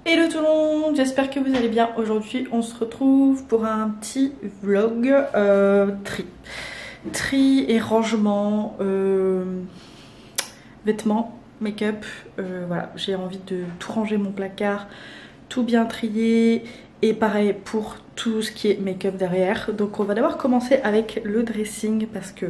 Hello tout le monde, j'espère que vous allez bien. Aujourd'hui on se retrouve pour un petit vlog tri et rangement, vêtements, make-up. Voilà, j'ai envie de tout ranger mon placard, tout bien trier, et pareil pour tout ce qui est make-up derrière. Donc on va d'abord commencer avec le dressing parce que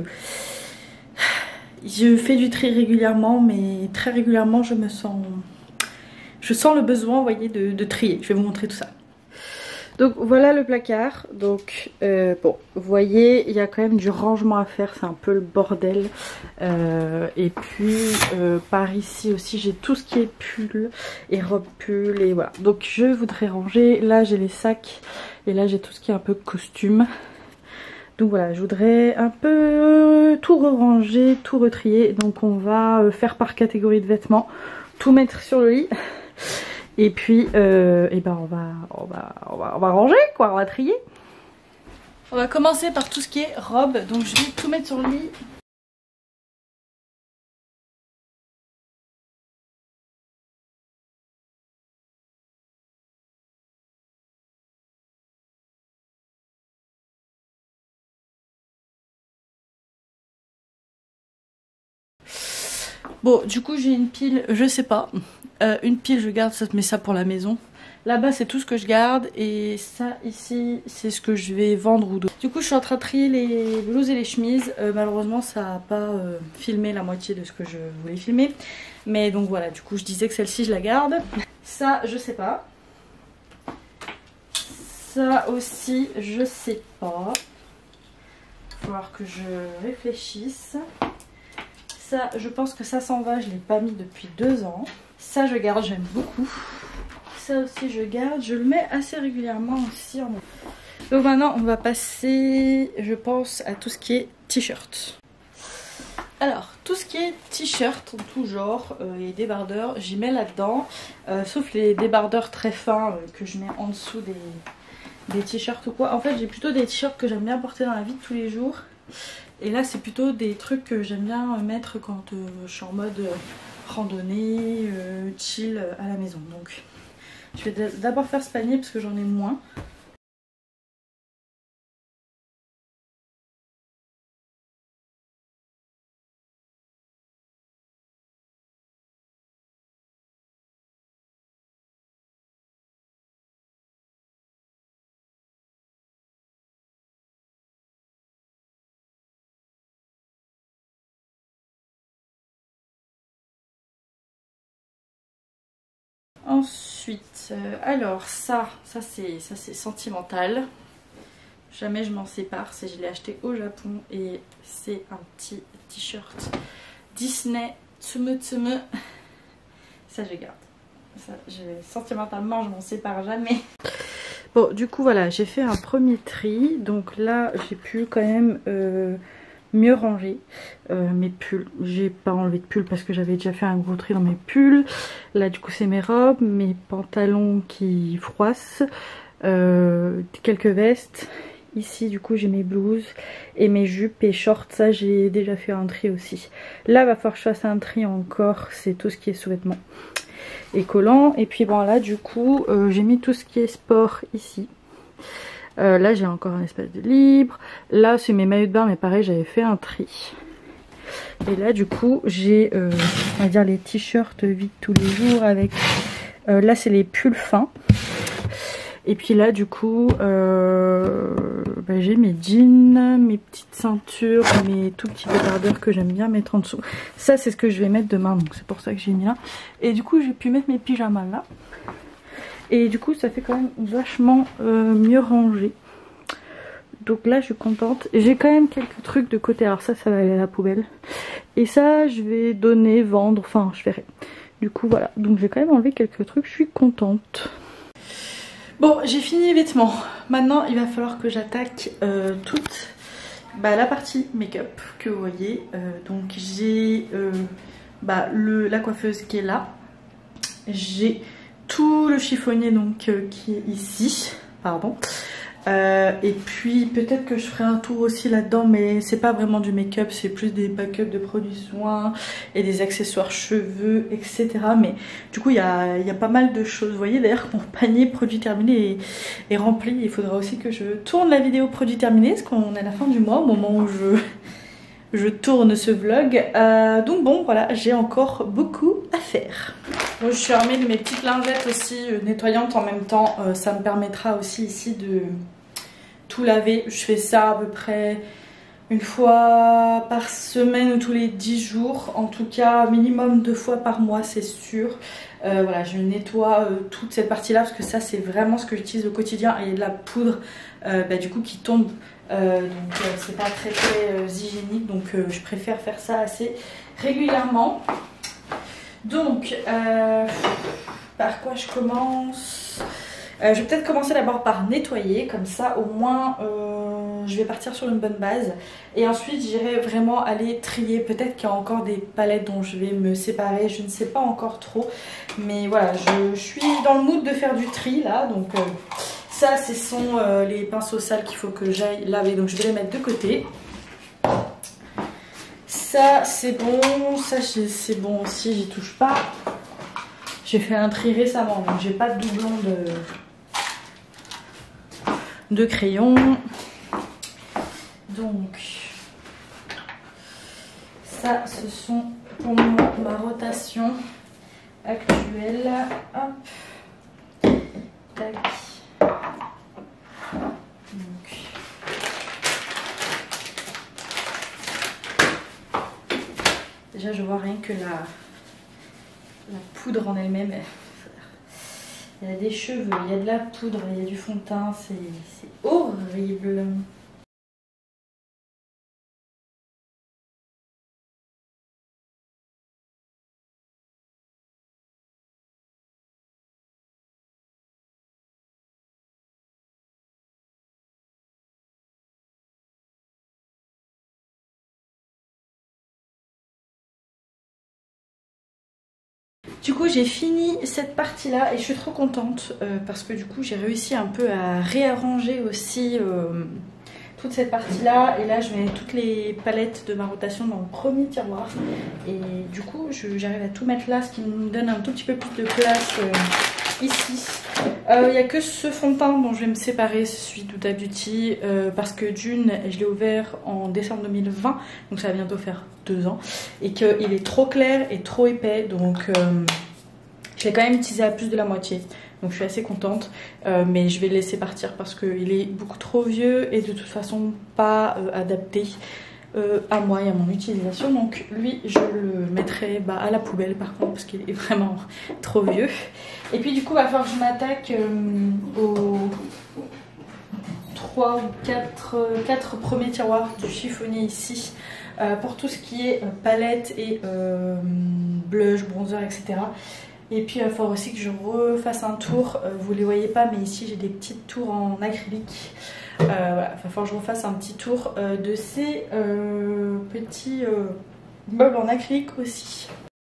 je fais du tri régulièrement, mais très régulièrement je sens le besoin, vous voyez, de trier. Je vais vous montrer tout ça. Donc voilà le placard. Donc bon, vous voyez, il y a quand même du rangement à faire, c'est un peu le bordel. Et puis par ici aussi, j'ai tout ce qui est pull et robe pull et voilà. Donc je voudrais ranger. Là j'ai les sacs et là j'ai tout ce qui est un peu costume. Donc voilà, je voudrais un peu tout ranger, tout retrier. Donc on va faire par catégorie de vêtements, tout mettre sur le lit. Et puis et ben on va ranger quoi, on va trier. On va commencer par tout ce qui est robe. Donc je vais tout mettre sur le lit. Bon, du coup j'ai une pile, je sais pas, une pile je garde, ça te met ça pour la maison. Là-bas c'est tout ce que je garde et ça ici c'est ce que je vais vendre ou d'autres. Du coup je suis en train de trier les blouses et les chemises. Malheureusement ça n'a pas filmé la moitié de ce que je voulais filmer. Mais donc voilà, du coup je disais que celle-ci je la garde. Ça je sais pas. Ça aussi je sais pas. Il va falloir que je réfléchisse. Ça, je pense que ça s'en va, je ne l'ai pas mis depuis 2 ans. Ça, je garde, j'aime beaucoup. Ça aussi, je garde. Je le mets assez régulièrement aussi. Donc maintenant, on va passer, je pense, à tout ce qui est t-shirt. Alors, tout ce qui est t-shirt, en tout genre, et débardeurs, j'y mets là-dedans. Sauf les débardeurs très fins que je mets en dessous des t-shirts ou quoi. En fait, j'ai plutôt des t-shirts que j'aime bien porter dans la vie de tous les jours. Et là c'est plutôt des trucs que j'aime bien mettre quand je suis en mode randonnée, chill à la maison. Donc je vais d'abord faire ce panier parce que j'en ai moins. Ensuite, alors ça c'est sentimental. Jamais je m'en sépare. Je l'ai acheté au Japon et c'est un petit t-shirt Disney Tsumu Tsumu. Ça je garde. Ça, sentimentalement je m'en sépare jamais. Bon du coup voilà, j'ai fait un premier tri. Donc là j'ai pu quand même mieux ranger mes pulls. J'ai pas enlevé de pulls parce que j'avais déjà fait un gros tri dans mes pulls. Là du coup c'est mes robes, mes pantalons qui froissent, quelques vestes. Ici du coup j'ai mes blouses et mes jupes et shorts. Ça j'ai déjà fait un tri aussi. Là va falloir que je fasse un tri encore. C'est tout ce qui est sous-vêtements et collants. Et puis bon là du coup j'ai mis tout ce qui est sport ici. Là j'ai encore un espace de libre. Là c'est mes maillots de bain mais pareil j'avais fait un tri. Et là du coup j'ai on va dire les t-shirts vie de tous les jours avec là c'est les pulls fins. Et puis là du coup j'ai mes jeans, mes petites ceintures, mes tout petits débardeurs que j'aime bien mettre en dessous. Ça c'est ce que je vais mettre demain, donc c'est pour ça que j'ai mis là. Et du coup j'ai pu mettre mes pyjamas là. Et du coup ça fait quand même vachement mieux rangé. Donc là je suis contente. J'ai quand même quelques trucs de côté. Alors ça va aller à la poubelle. Et ça je vais donner, vendre, enfin je verrai. Du coup voilà. Donc j'ai quand même enlevé quelques trucs. Je suis contente. Bon j'ai fini les vêtements. Maintenant il va falloir que j'attaque toute la partie make-up que vous voyez. Donc j'ai la coiffeuse qui est là. J'ai tout le chiffonnier donc qui est ici, pardon. Et puis peut-être que je ferai un tour aussi là-dedans, mais c'est pas vraiment du make-up, c'est plus des pack-up de produits soins et des accessoires cheveux, etc. Mais du coup il y a pas mal de choses. Vous voyez d'ailleurs que mon panier produit terminé est rempli. Il faudra aussi que je tourne la vidéo produit terminé, parce qu'on est à la fin du mois au moment où je tourne ce vlog. Donc bon voilà, j'ai encore beaucoup à faire. Bon, je suis armée de mes petites lingettes aussi nettoyantes en même temps. Ça me permettra aussi ici de tout laver. Je fais ça à peu près une fois par semaine ou tous les 10 jours. En tout cas minimum 2 fois par mois, c'est sûr. Voilà, je nettoie toute cette partie là, parce que ça c'est vraiment ce que j'utilise au quotidien. Et il y a de la poudre du coup qui tombe, donc c'est pas très hygiénique, donc je préfère faire ça assez régulièrement. Donc par quoi je commence? Je vais peut-être commencer d'abord par nettoyer, comme ça au moins je vais partir sur une bonne base. Et ensuite j'irai vraiment aller trier. Peut-être qu'il y a encore des palettes dont je vais me séparer, je ne sais pas encore trop. Mais voilà, je suis dans le mood de faire du tri là. Donc ça ce sont les pinceaux sales qu'il faut que j'aille laver. Donc je vais les mettre de côté. Ça c'est bon, ça c'est bon aussi, j'y touche pas. J'ai fait un tri récemment, donc j'ai pas de doublon de crayon. Donc ça ce sont pour moi ma rotation actuelle. Hop. Tac. Donc déjà je vois rien que la poudre en elle-même. Il y a des cheveux, il y a de la poudre, il y a du fond de teint, c'est horrible. Du coup j'ai fini cette partie là et je suis trop contente parce que du coup j'ai réussi un peu à réarranger aussi toute cette partie là. Et là je mets toutes les palettes de ma rotation dans le premier tiroir. Et du coup j'arrive à tout mettre là, ce qui me donne un tout petit peu plus de place ici. Il n'y a que ce fond de teint dont je vais me séparer, celui d'Huda Beauty, parce que d'une, je l'ai ouvert en décembre 2020, donc ça va bientôt faire 2 ans, et qu'il est trop clair et trop épais, donc je l'ai quand même utilisé à plus de la moitié. Donc je suis assez contente, mais je vais le laisser partir parce qu'il est beaucoup trop vieux et de toute façon pas adapté à moi et à mon utilisation. Donc lui je le mettrai à la poubelle par contre parce qu'il est vraiment trop vieux. Et puis du coup il va falloir que je m'attaque aux 3 ou 4 premiers tiroirs du chiffonnier ici, pour tout ce qui est palette et blush, bronzer, etc. Et puis il va falloir aussi que je refasse un tour, vous les voyez pas mais ici j'ai des petites tours en acrylique. Voilà, il va falloir que je refasse un petit tour de ces petits meubles en acrylique aussi.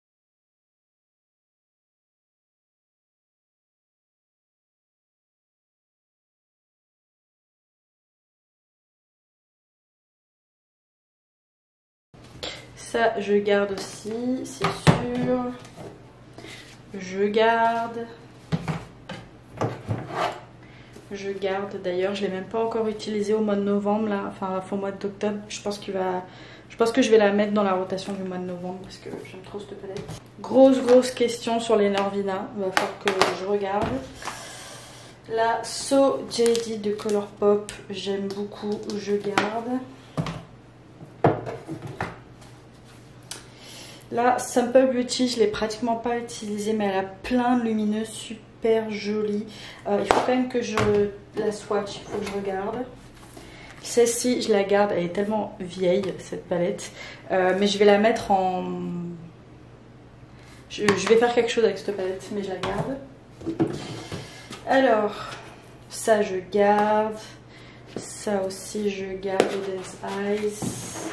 Ça je garde aussi, c'est sûr. Je garde d'ailleurs, je l'ai même pas encore utilisé au mois de novembre là, enfin au mois d'octobre. Je pense que je vais la mettre dans la rotation du mois de novembre parce que j'aime trop cette palette. Grosse question sur les Norvina, il va falloir que je regarde. La So JD de Colourpop, j'aime beaucoup, je garde. La Simple Beauty, je l'ai pratiquement pas utilisée, mais elle a plein de lumineux super jolis. Il faut quand même que je la swatch, il faut que je regarde. Celle-ci, je la garde, elle est tellement vieille cette palette, mais je vais la mettre en... Je vais faire quelque chose avec cette palette, mais je la garde. Alors, ça je garde. Ça aussi je garde, Dance Eyes.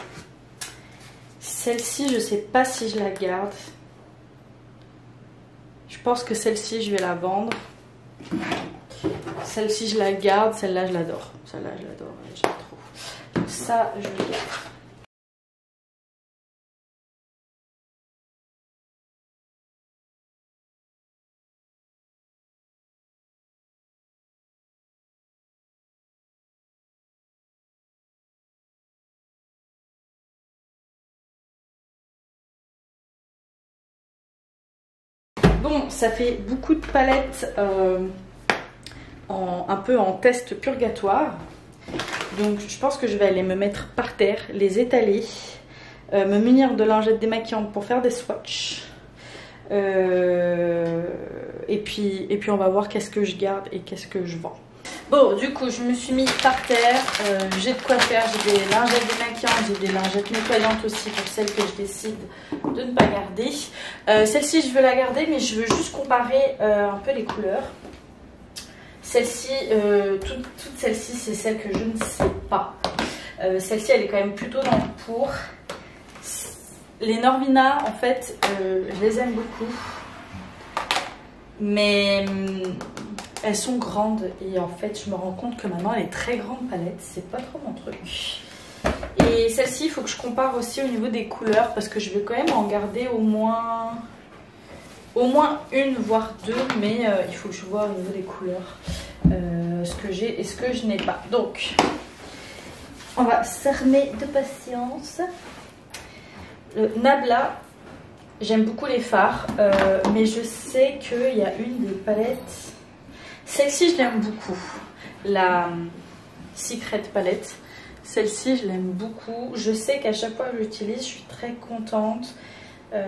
Celle-ci, je sais pas si je la garde. Je pense que celle-ci, je vais la vendre. Celle-ci je la garde, celle-là je l'adore. Celle-là je l'adore, j'aime trop. Donc ça je le garde. Bon, ça fait beaucoup de palettes un peu en test purgatoire. Donc je pense que je vais aller me mettre par terre, les étaler, me munir de lingettes démaquillantes pour faire des swatchs. Et puis on va voir qu'est-ce que je garde et qu'est-ce que je vends. Bon, du coup, je me suis mis par terre. J'ai de quoi faire. J'ai des lingettes démaquillantes, j'ai des lingettes nettoyantes aussi pour celles que je décide de ne pas garder. Celle-ci, je veux la garder, mais je veux juste comparer un peu les couleurs. Celle-ci, toute celle-ci, c'est celle que je ne sais pas. Celle-ci, elle est quand même plutôt dans le pour. Les Norvina, en fait, je les aime beaucoup. Mais elles sont grandes et en fait je me rends compte que maintenant les très grandes palettes c'est pas trop mon truc. Et celle-ci il faut que je compare aussi au niveau des couleurs parce que je vais quand même en garder au moins une voire deux, mais il faut que je vois au niveau des couleurs ce que j'ai et ce que je n'ai pas. Donc on va s'armer de patience. Le Nabla, j'aime beaucoup les fards, mais je sais qu'il y a une des palettes. Celle-ci, je l'aime beaucoup. La Secret palette. Celle-ci, je l'aime beaucoup. Je sais qu'à chaque fois que je l'utilise, je suis très contente. Mais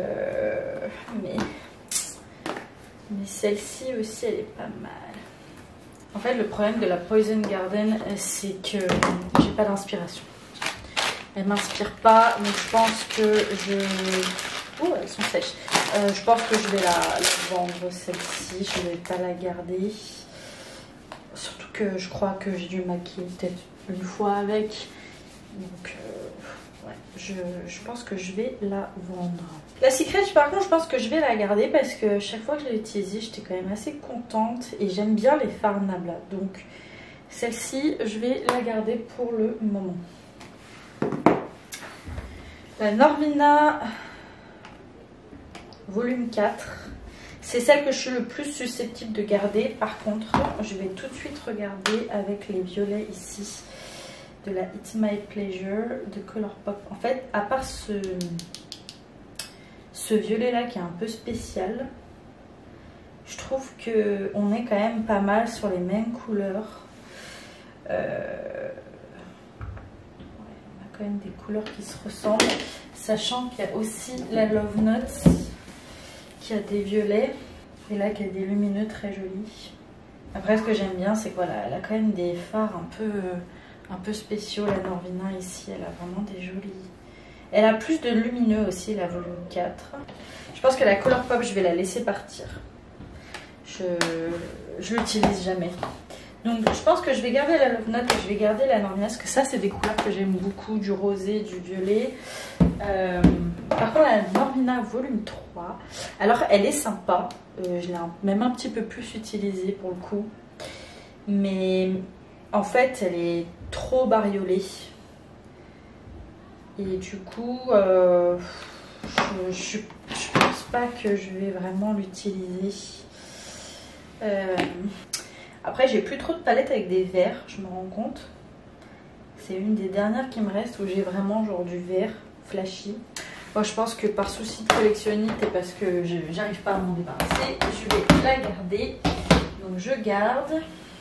celle-ci aussi, elle est pas mal. En fait, le problème de la Poison Garden, c'est que j'ai pas d'inspiration. Elle m'inspire pas, donc je pense que je... Oh, elles sont sèches. Je pense que je vais la vendre celle-ci. Je ne vais pas la garder. Surtout que je crois que j'ai dû maquiller peut-être une fois avec. Donc, ouais, je pense que je vais la vendre. La Secret, par contre, je pense que je vais la garder parce que chaque fois que je l'ai utilisée, j'étais quand même assez contente. Et j'aime bien les fards Nabla. Donc, celle-ci, je vais la garder pour le moment. La Norvina volume 4, c'est celle que je suis le plus susceptible de garder. Par contre, je vais tout de suite regarder avec les violets ici de la It's My Pleasure de Colourpop. En fait, à part ce violet là qui est un peu spécial, je trouve que on est quand même pas mal sur les mêmes couleurs. On a quand même des couleurs qui se ressemblent, sachant qu'il y a aussi la Love Notes qui a des violets et là qui a des lumineux très jolis. Après, ce que j'aime bien, c'est que voilà, elle a quand même des fards un peu spéciaux. La Norvina ici, elle a vraiment des jolis. Elle a plus de lumineux aussi, la volume 4. Je pense que la Colourpop, je vais la laisser partir. Je l'utilise jamais. Donc je pense que je vais garder la Love Note et je vais garder la Norvina parce que ça c'est des couleurs que j'aime beaucoup, du rosé, du violet. Par contre la Norvina volume 3, alors elle est sympa, je l'ai même un petit peu plus utilisée pour le coup. Mais en fait elle est trop bariolée. Et du coup je pense pas que je vais vraiment l'utiliser. Après, j'ai plus trop de palettes avec des verts, je me rends compte. C'est une des dernières qui me reste où j'ai vraiment genre du vert flashy. Moi, je pense que par souci de collectionnite et parce que j'arrive pas à m'en débarrasser, je vais la garder. Donc, je garde.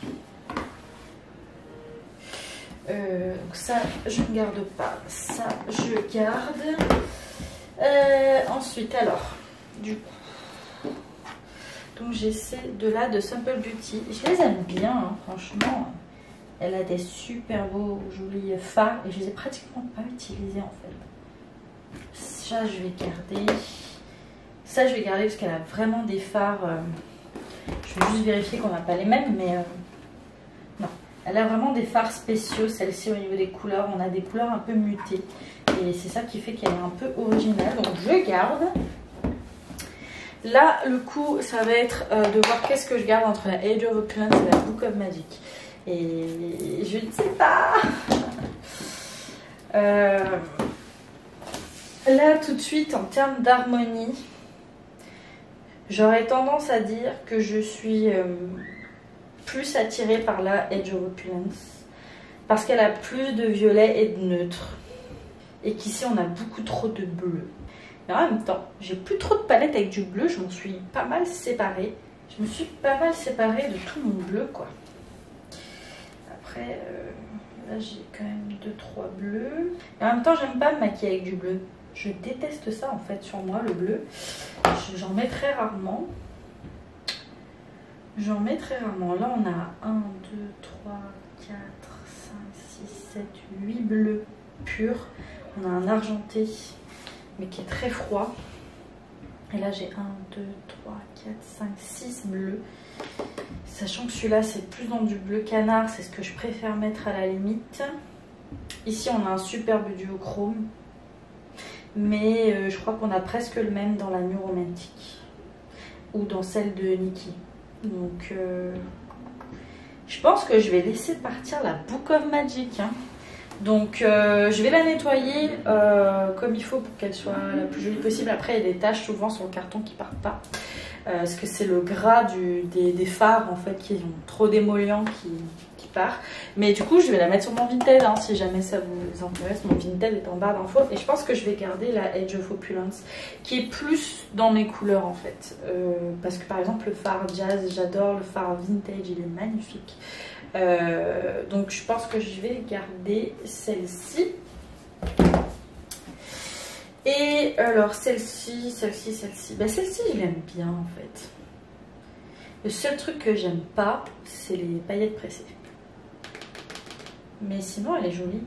Donc ça, je ne garde pas. Ça, je garde. Ensuite, alors, du coup. Donc j'ai celle-là de Simple Beauty. Je les aime bien, hein, franchement. Elle a des super beaux, jolis fards. Et je les ai pratiquement pas utilisés en fait. Ça, je vais garder. Ça, je vais garder parce qu'elle a vraiment des fards. Je vais juste vérifier qu'on n'a pas les mêmes. Mais non. Elle a vraiment des fards spéciaux. Celle-ci, au niveau des couleurs, on a des couleurs un peu mutées. Et c'est ça qui fait qu'elle est un peu originale. Donc je garde. Là, le coup, ça va être de voir qu'est-ce que je garde entre la Age of Opulence et la Book of Magic. Et je ne sais pas. Là, tout de suite, en termes d'harmonie, j'aurais tendance à dire que je suis plus attirée par la Age of Opulence. Parce qu'elle a plus de violet et de neutre. Et qu'ici, on a beaucoup trop de bleu. Mais en même temps, j'ai plus trop de palettes avec du bleu, je m'en suis pas mal séparée. Je me suis pas mal séparée de tout mon bleu, quoi. Après, là j'ai quand même 2-3 bleus. Et en même temps, j'aime pas me maquiller avec du bleu. Je déteste ça en fait sur moi, le bleu. J'en mets très rarement. J'en mets très rarement. Là, on a 1, 2, 3, 4, 5, 6, 7, 8 bleus purs. On a un argenté, mais qui est très froid. Et là j'ai 1, 2, 3, 4, 5, 6 bleus. Sachant que celui-là c'est plus dans du bleu canard, c'est ce que je préfère mettre à la limite. Ici on a un superbe duochrome. Mais je crois qu'on a presque le même dans la New Romantic. Ou dans celle de Nikki. Donc je pense que je vais laisser partir la Book of Magic. Hein. Donc je vais la nettoyer comme il faut pour qu'elle soit la plus jolie possible. Après il y a des taches souvent sur le carton qui partent pas. Parce que c'est le gras des fards en fait qui sont trop d'émollients qui part. Mais du coup je vais la mettre sur mon Vinted hein, si jamais ça vous intéresse. Mon Vinted est en barre d'infos. Et je pense que je vais garder la Age of Opulence qui est plus dans mes couleurs en fait. Parce que par exemple le fard jazz j'adore, le fard vintage il est magnifique. Donc je pense que je vais garder celle-ci. Et alors celle-ci. Ben, celle-ci je l'aime bien en fait. Le seul truc que j'aime pas c'est les paillettes pressées. Mais sinon elle est jolie.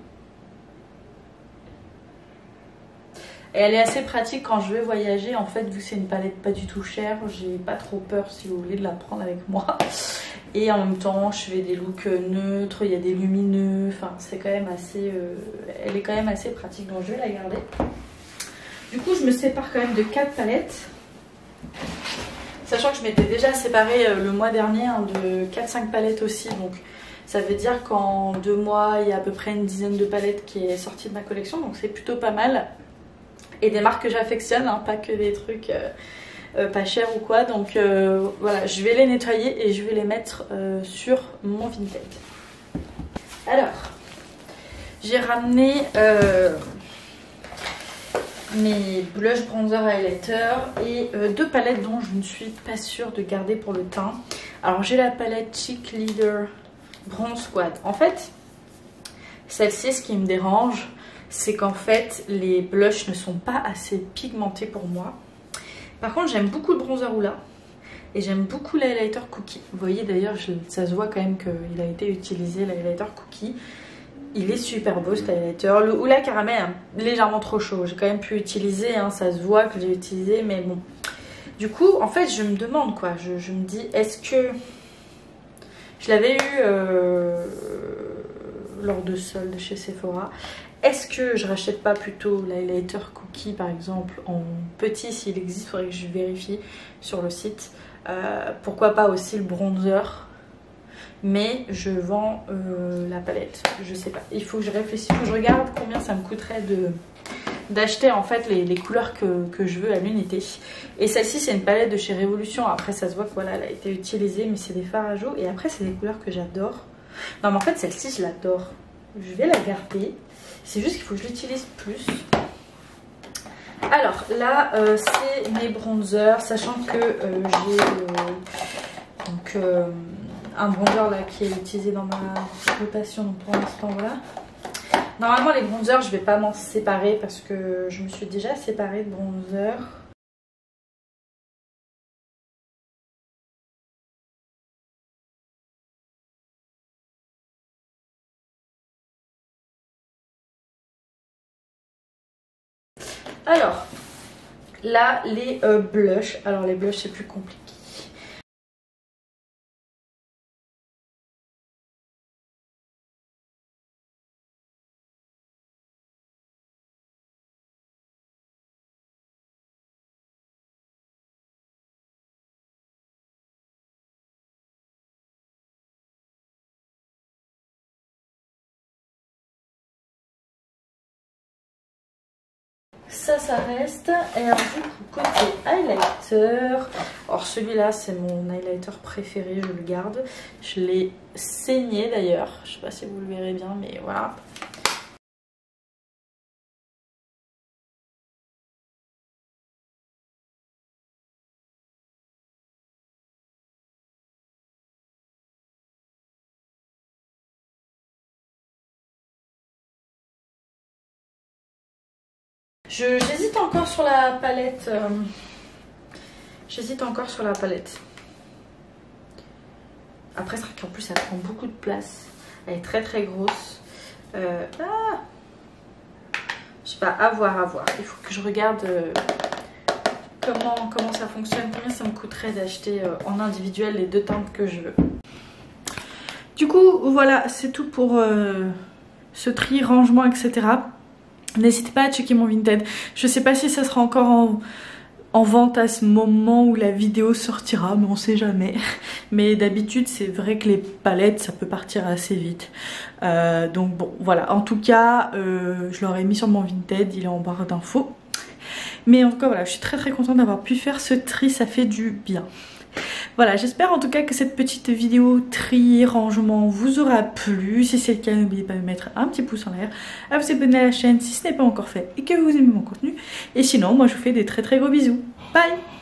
Et elle est assez pratique quand je vais voyager en fait, vu que c'est une palette pas du tout chère, j'ai pas trop peur si vous voulez de la prendre avec moi. Et en même temps je fais des looks neutres, il y a des lumineux, enfin c'est quand même assez elle est quand même assez pratique, donc je vais la garder. Du coup je me sépare quand même de 4 palettes, sachant que je m'étais déjà séparée le mois dernier hein, de 4-5 palettes aussi, donc ça veut dire qu'en 2 mois il y a à peu près une dizaine de palettes qui est sortie de ma collection, donc c'est plutôt pas mal. Et des marques que j'affectionne, hein, pas que des trucs pas chers ou quoi. Donc voilà, je vais les nettoyer et je vais les mettre sur mon Vinted. Alors, j'ai ramené mes blush, bronzer, highlighter et 2 palettes dont je ne suis pas sûre de garder pour le teint. Alors j'ai la palette Cheek Leader Bronze Squad. En fait, celle-ci, ce qui me dérange, c'est qu'en fait les blushs ne sont pas assez pigmentés pour moi. Par contre j'aime beaucoup le bronzer Hoola et j'aime beaucoup l'highlighter Cookie. Vous voyez d'ailleurs ça se voit quand même qu'il a été utilisé, l'highlighter Cookie. Il est super beau cet highlighter. Le Hoola Caramel est légèrement trop chaud. J'ai quand même pu utiliser, hein, ça se voit que j'ai utilisé, mais bon. Du coup en fait je me demande quoi, je me dis est-ce que... Je l'avais eu lors de soldes chez Sephora. Est-ce que je rachète pas plutôt l'highlighter Cookie par exemple en petit s'il existe, il faudrait que je vérifie sur le site. Pourquoi pas aussi le bronzer, mais je vends la palette, je sais pas. Il faut que je réfléchisse, il faut que je regarde combien ça me coûterait d'acheter en fait les couleurs que je veux à l'unité. Et celle-ci c'est une palette de chez Révolution, après ça se voit que voilà elle a été utilisée, mais c'est des fards à joues et après c'est des couleurs que j'adore. Non mais en fait celle-ci je l'adore, je vais la garder. C'est juste qu'il faut que je l'utilise plus. Alors là, c'est mes bronzers, sachant que j'ai un bronzer là qui est utilisé dans ma rotation. Donc pour l'instant, voilà. Normalement, les bronzers, je ne vais pas m'en séparer parce que je me suis déjà séparée de bronzer. Alors, là, les blushs. Alors, les blushs, c'est plus compliqué. Ça reste. Et ensuite, côté highlighter. Alors celui-là, c'est mon highlighter préféré, je le garde. Je l'ai saigné d'ailleurs. Je sais pas si vous le verrez bien, mais voilà. J'hésite encore sur la palette. J'hésite encore sur la palette. Après, c'est vrai qu'en plus, elle prend beaucoup de place. Elle est très très grosse. Je sais pas, à voir. Il faut que je regarde comment ça fonctionne. Combien ça me coûterait d'acheter en individuel les 2 teintes que je veux. Du coup, voilà, c'est tout pour ce tri, rangement, etc. N'hésitez pas à checker mon Vinted. Je sais pas si ça sera encore en vente à ce moment où la vidéo sortira, mais on sait jamais. Mais d'habitude, c'est vrai que les palettes, ça peut partir assez vite. Donc bon, voilà. En tout cas, je l'aurais mis sur mon Vinted, il est en barre d'infos. Mais en tout cas, voilà, je suis très très contente d'avoir pu faire ce tri, ça fait du bien. Voilà, j'espère en tout cas que cette petite vidéo tri rangement vous aura plu. Si c'est le cas, n'oubliez pas de mettre un petit pouce en l'air, à vous abonner à la chaîne si ce n'est pas encore fait et que vous aimez mon contenu. Et sinon, moi je vous fais des très très gros bisous. Bye!